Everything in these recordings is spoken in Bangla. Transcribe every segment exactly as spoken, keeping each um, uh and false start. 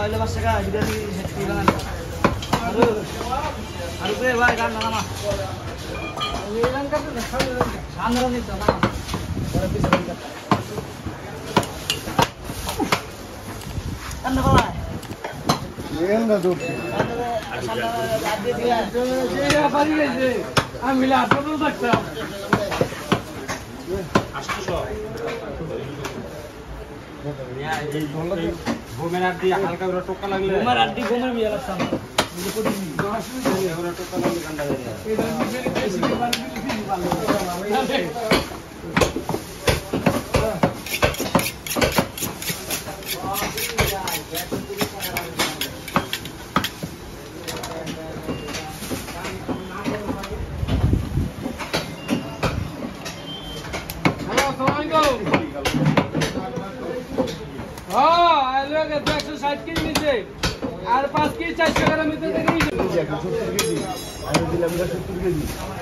Oil basta ka, biryani hilangan. Aduh, aduh gue wah kan nama. Hilang kan tuh, sandal nih tuh nama. Orang bisa hilang. Kan apa lah? Hilang nggak tuh? Sandal ada dia. Dia apa dia? Ambil apa tuh taksa? Ya, ini gomer addi halka করে টোকা লাগলে গোমের আড্ডি গোমের মিয়া লাগতাম এই কোটি দশ মিনিট করে টোকা লাগলে কান্ডা দেয় এটা বেশি বেশি ভালো বেশি ভালো হ্যালো আসসালামু हाँ आलू के एक सौ साठ के नीचे और पाँच के चार सौ ग्राम में तो नहीं সত্তর কেজি আলু দিলাম সত্তর কেজি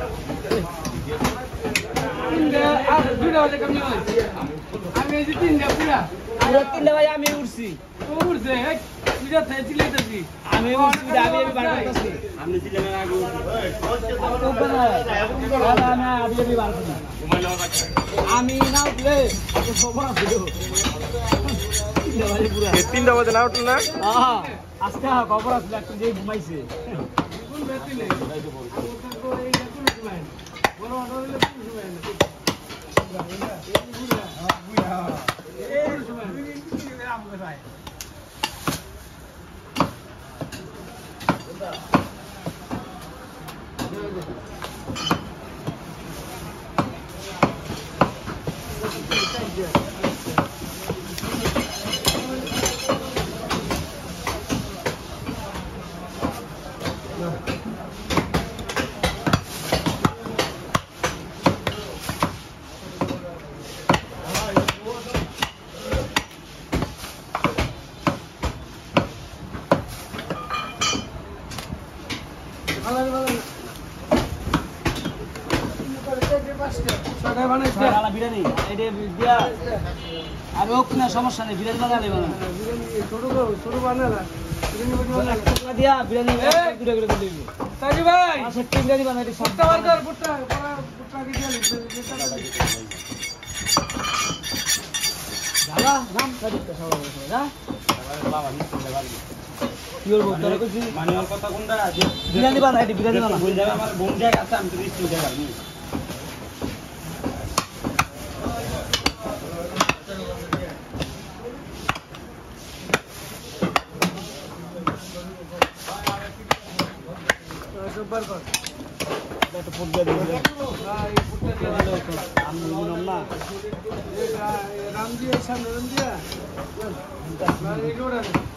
तीन दे आज दूर वाले कम नहीं है हमें ये तीन दे पूरा পুরো তিনটা ভাই আমি উড়ছি तो उड़ से है पूरा थे चिले तो जी আমি উড়ছি আমি আমি বার করতেছি আপনি ছিলেন আগে আমি তো উপরে দাদা আমি আমি আমি বার করতেছি আমি না উঠলে তো খবর আছে তিনটা ভাই পুরো তিনটা বাজে না উঠলো না হ্যাঁ আজকে খবর আছে একটু যে ঘুমাইছে कौन बैठे ले को ये कौन सुनाए बोलो बोलो ले कौन सुनाए ये कौन सुनाए आप बताएं বিরিয়ানি এটা দিয়া আর ওক না সমস্যা নেই বিরিয়ানি বানালে বানা ছোট ছোট বানালা বিরিয়ানি টাকা দিয়া বিরিয়ানি দুটো করে দিবি তাজি ভাই আচ্ছা বিরিয়ানি বানাই দিছি পুট্টা বার্গার পুট্টা পুট্টা কি দিলি দাদা নাম কাটিতে সবাই যা বাবা নিতে ভালো কি বলবো তোরা কইছি মানুয়াল কথা কোনটা বিরিয়ানি বানাই দি বিরিয়ানি বানা বল যাবে আমার বোন জায়গা আছে আমি তো রিস্ক জায়গা নেই বার্গার একটা ফুট দিয়ে দিবি হ্যাঁ এই পুট্টা দিয়ে আমি বুঝলাম না রাম দিয়ে সামনে রাম দিয়া না এই লোড়া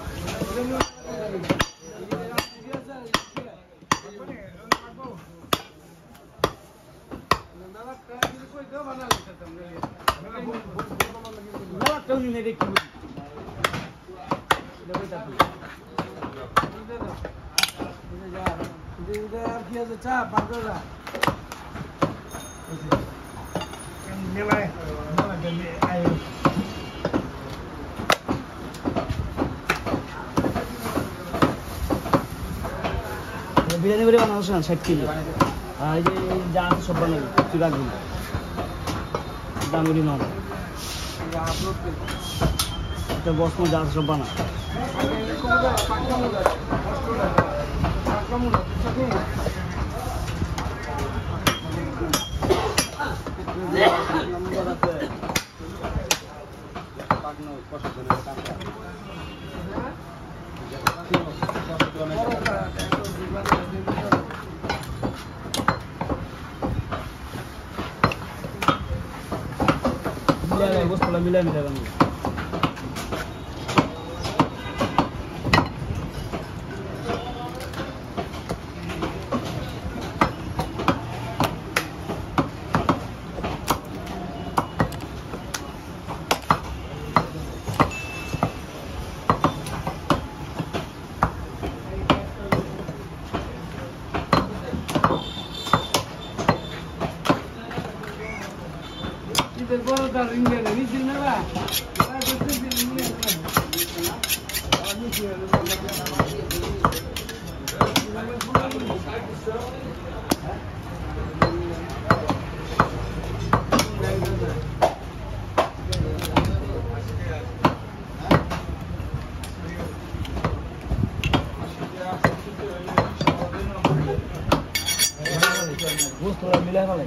চা বার্গার বিরিয়ানি করে বানানো শোনা ষাট কিলো আর এই যে যা আছে সব বানাবি তুই রাখবি না দামগুলি মাল একটা বসমো যা আছে সব বানা মিলাই বস্তুটা মিলাই মিলাই বানাবো বড় তার রিঙ্গে নিচে নেবা গোস্ত মিলাই ভালো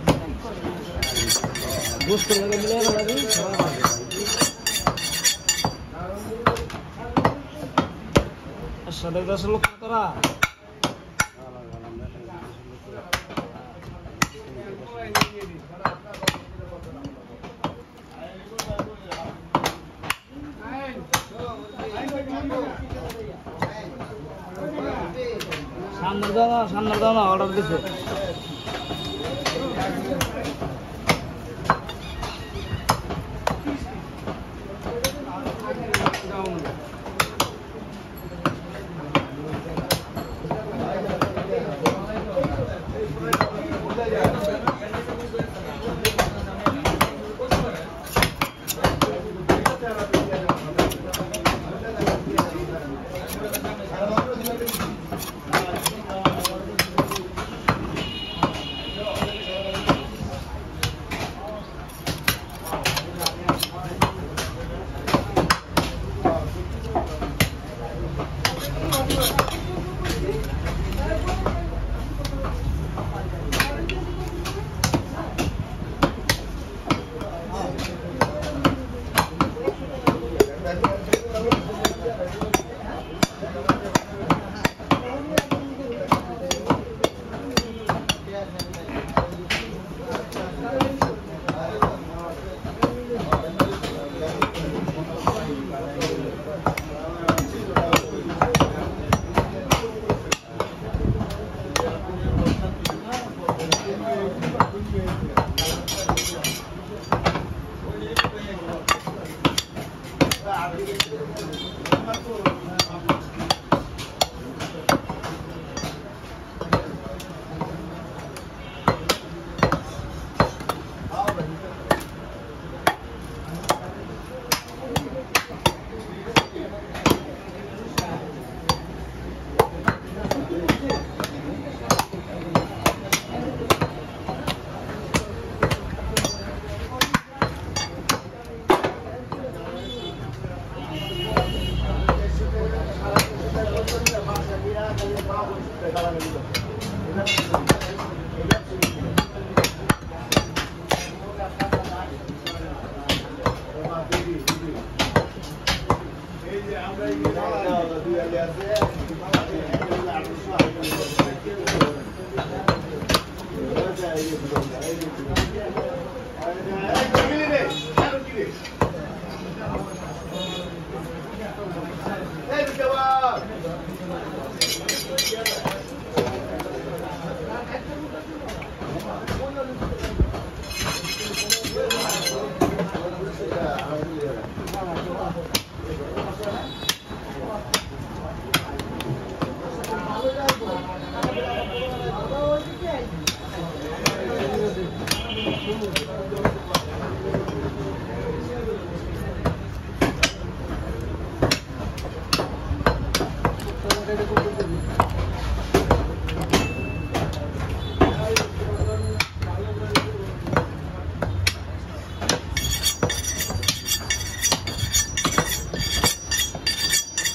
গোস্ত মিলাই ভালো সাড়ে দশ লক্ষ তারা সামনের দাও না সামনের দাও না অর্ডার দিছে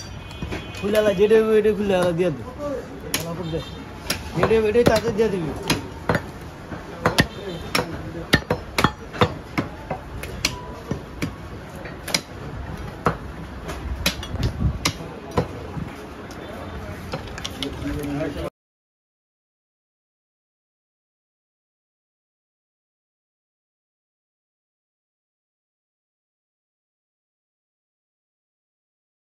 খুলে যেটা এটা খুলে দিয়ে দিবি যেটা এটা তাতে দিয়ে দিবি